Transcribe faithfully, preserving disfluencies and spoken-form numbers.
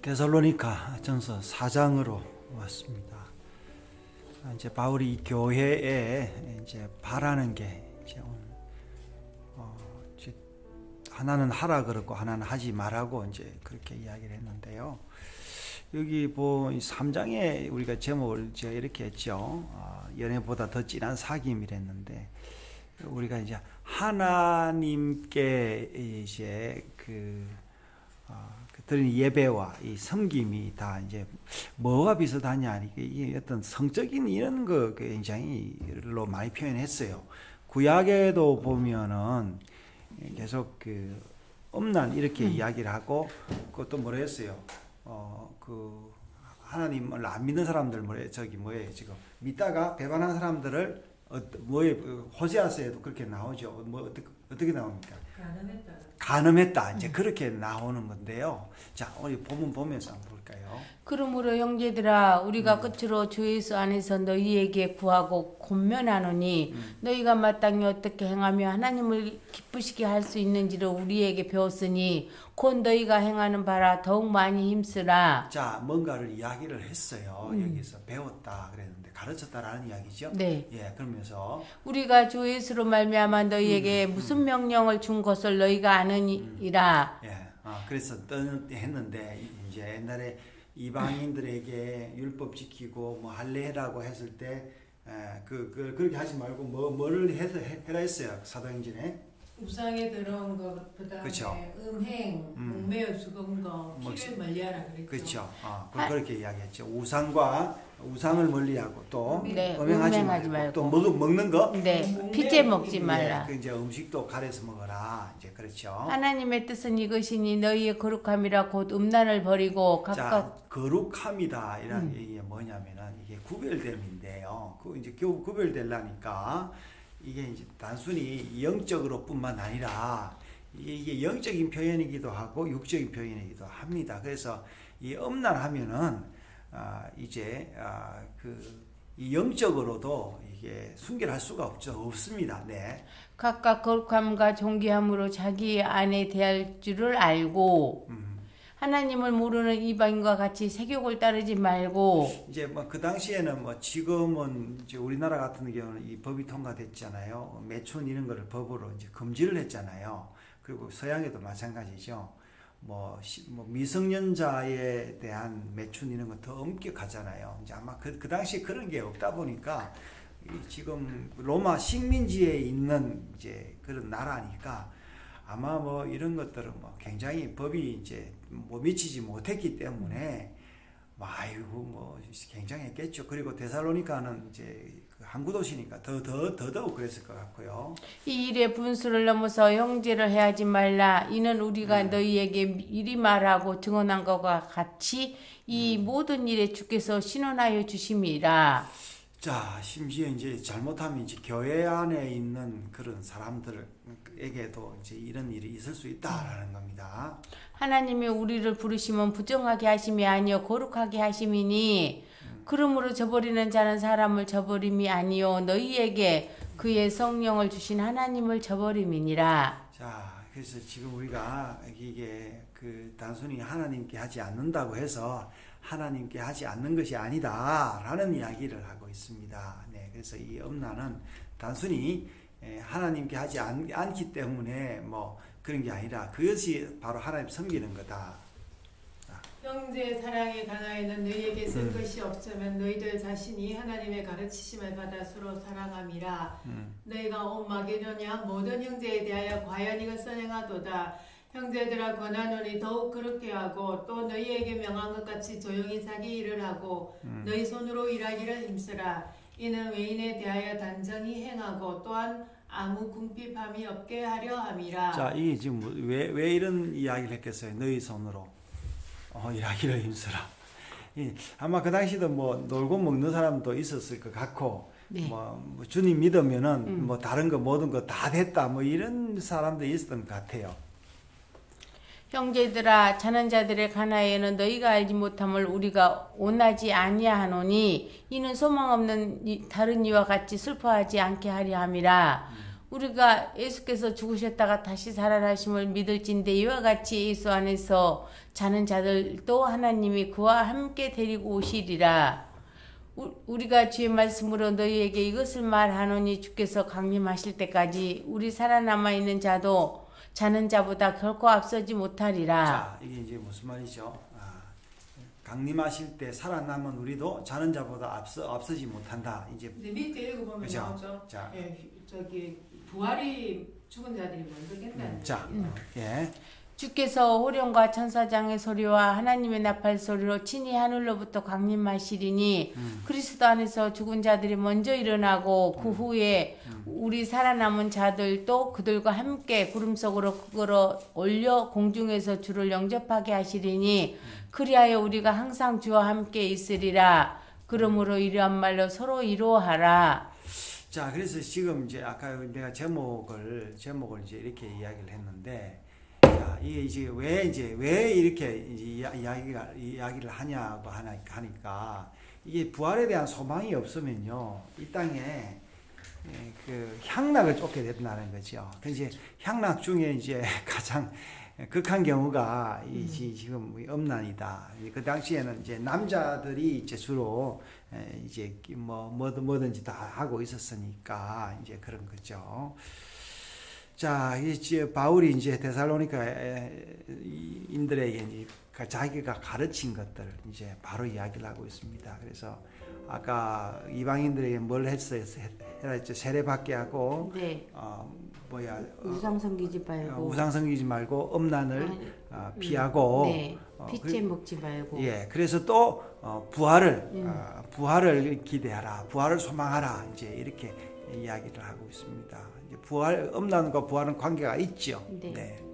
데살로니가 전서 사 장으로 왔습니다. 이제 바울이 이 교회에 이제 바라는 게 이제 어, 이제 하나는 하라 그러고 하나는 하지 말라고 이제 그렇게 이야기를 했는데요. 여기 뭐 삼 장에 우리가 제목을 이제 이렇게 했죠. 어, 연애보다 더 진한 사귐이랬는데 우리가 이제 하나님께 이제 그 어, 드리는 예배와 이 섬김이 다 이제 뭐가 비슷하냐, 이게 어떤 성적인 이런 거 굉장히로 많이 표현했어요. 구약에도 보면은 계속 그 음란 이렇게 음. 이야기를 하고, 그것도 뭐라 했어요? 어, 그 하나님을 안 믿는 사람들 뭐래 저기 뭐예요 지금 믿다가 배반한 사람들을 어, 뭐에 호세아서에도 그렇게 나오죠. 뭐 어떻게 어떻게 나옵니까? 간음했다. 간음했다. 이제 음. 그렇게 나오는 건데요. 자, 우리 본문 보면서 한번 볼까요? 그러므로 형제들아, 우리가 음. 끝으로 주 예수 안에서 너희에게 구하고 권면하노니 음. 너희가 마땅히 어떻게 행하며 하나님을 기쁘시게 할 수 있는지를 우리에게 배웠으니 곧 너희가 행하는 바라 더욱 많이 힘쓰라. 자, 뭔가를 이야기를 했어요. 음. 여기서 배웠다 그랬는데 가르쳤다라는 이야기죠. 네. 예, 그러면서 우리가 주 예수로 말미암아 너희에게 음. 무슨 명령을 준 것을 너희가 아느니라. 음. 예, 아, 그래서 했는데 이제 옛날에 이방인들에게 율법 지키고 뭐 할례라고 했을 때 그 그, 그렇게 하지 말고 뭐 뭐를 해서 해라 했어요. 사도행전에 우상에 들어온 것, 그다음에 그쵸. 음행, 음. 음매여 죽은 거, 피를 멀리하라 그랬죠. 그렇죠. 어, 그렇게 이야기했죠. 우상과 우상을 멀리하고 또 네, 음행하지 말고, 말고 또 먹, 먹는 거, 네, 피째 먹지 말라. 예, 그 이제 음식도 가려서 먹어라. 이제 그렇죠. 하나님의 뜻은 이것이니 너희의 거룩함이라 곧 음란을 버리고 각각. 자, 거룩함이다 이런 음. 얘기가 뭐냐면은 이게 구별됨인데요. 그 이제 구, 구별되려니까. 이게 이제 단순히 영적으로뿐만 아니라 이게 영적인 표현이기도 하고 육적인 표현이기도 합니다. 그래서 이 음란하면은 아 이제 아 그 이 영적으로도 이게 순결할 수가 없죠. 없습니다. 네. 각각 거룩함과 존귀함으로 자기 안에 대할 줄을 알고 음. 하나님을 모르는 이방인과 같이 세욕을 따르지 말고. 이제 뭐 그 당시에는 뭐 지금은 이제 우리나라 같은 경우는 이 법이 통과됐잖아요. 매춘 이런 거를 법으로 이제 금지를 했잖아요. 그리고 서양에도 마찬가지죠. 뭐, 시, 뭐 미성년자에 대한 매춘 이런 건 더 엄격하잖아요. 이제 아마 그, 그 당시에 그런 게 없다 보니까 이 지금 로마 식민지에 있는 이제 그런 나라니까. 아마 뭐 이런 것들은 뭐 굉장히 법이 이제 뭐 미치지 못했기 때문에 아이고 뭐 굉장했겠죠. 그리고 데살로니가는 이제 항구 도시니까 더 더 더더욱 그랬을 것 같고요. 이 일의 분수를 넘어서 형제를 해하지 말라. 이는 우리가 음. 너희에게 이리 말하고 증언한 것과 같이 이 음. 모든 일에 주께서 신원하여 주심이라. 자, 심지어 이제 잘못하면 이제 교회 안에 있는 그런 사람들에게도 이제 이런 일이 있을 수 있다라는 겁니다. 하나님이 우리를 부르시면 부정하게 하심이 아니요 거룩하게 하심이니 음. 그러므로 저버리는 자는 사람을 저버림이 아니요 너희에게 그의 성령을 주신 하나님을 저버림이니라. 자, 그래서 지금 우리가 이게 그 단순히 하나님께 하지 않는다고 해서 하나님께 하지 않는 것이 아니다라는 이야기를 하고 있습니다. 네, 그래서 이 음란은 단순히 하나님께 하지 않, 않기 때문에 뭐 그런 게 아니라 그것이 바로 하나님 섬기는 거다. 형제 사랑에 강하여는 너희에게 쓸 음. 것이 없으면 너희들 자신이 하나님의 가르치심을 받아 서로 사랑함이라. 음. 너희가 온 마게도냐 모든 형제에 대하여 과연 이것을 행하도다. 형제들아 권하노니 더욱 그렇게 하고 또 너희에게 명한 것 같이 조용히 자기 일을 하고 음. 너희 손으로 일하기를 힘쓰라. 이는 외인에 대하여 단정히 행하고 또한 아무 궁핍함이 없게 하려 함이라. 자, 이게 지금 왜, 왜 이런 이야기를 했겠어요? 너희 손으로 어, 일하기를 힘쓰라. 아마 그 당시도 뭐 놀고 먹는 사람도 있었을 것 같고 네. 뭐, 뭐 주님 믿으면은 음. 뭐 다른 거 모든 거 다 됐다 뭐 이런 사람도 있었던 것 같아요. 형제들아 자는 자들의 가나에는 너희가 알지 못함을 우리가 원하지 아니하노니 이는 소망 없는 다른 이와 같이 슬퍼하지 않게 하려 함이라. 음. 우리가 예수께서 죽으셨다가 다시 살아나심을 믿을진데 이와 같이 예수 안에서 자는 자들도 하나님이 그와 함께 데리고 오시리라. 우리가 주의 말씀으로 너희에게 이것을 말하노니 주께서 강림하실 때까지 우리 살아남아 있는 자도 자는 자보다 결코 앞서지 못하리라. 자, 이게 이제 무슨 말이죠? 아, 강림하실 때 살아남은 우리도 자는 자보다 앞서 앞서지 못한다. 이제 근데 밑에 읽어보면 그죠? 나오죠. 자, 예, 저기 부활이 죽은 자들이 먼저 겠다는. 음, 자, 예. 주께서 호령과 천사장의 소리와 하나님의 나팔 소리로 친히 하늘로부터 강림하시리니 음. 그리스도 안에서 죽은 자들이 먼저 일어나고 그 음. 후에 음. 우리 살아남은 자들도 그들과 함께 구름 속으로 끌어 올려 공중에서 주를 영접하게 하시리니 음. 그리하여 우리가 항상 주와 함께 있으리라. 그러므로 이러한 말로 서로 이루어하라. 자, 그래서 지금 이제 아까 내가 제목을 제목을 이제 이렇게 이야기를 했는데, 자, 이게 이제 왜 이제 왜 이렇게 이제 이야기가 이야기를 하냐고 하니까 이게 부활에 대한 소망이 없으면요, 이 땅에 그 향락을 쫓게 된다는 거죠. 그 이제 향락 중에 이제 가장 극한 경우가 이 지금 음란이다. 그 당시에는 이제 남자들이 이제 주로 이제 뭐 뭐든 뭐든지 다 하고 있었으니까 이제 그런 거죠. 자, 이제 바울이 이제 데살로니가 인들에게 이제 자기가 가르친 것들 이제 바로 이야기를 하고 있습니다. 그래서 아까 이방인들에게 뭘 했어요? 해라 했죠. 세례받게 하고, 네. 어, 뭐야, 우상 섬기지 말고, 어, 우상 섬기지 말고 음란을 아, 어, 피하고, 네. 어, 피째 그, 먹지 말고, 예, 그래서 또 어, 부활을 음. 어, 부활을 기대하라, 부활을 소망하라, 이제 이렇게 이야기를 하고 있습니다. 이제 부활 음란과 부활은 관계가 있죠. 네. 네.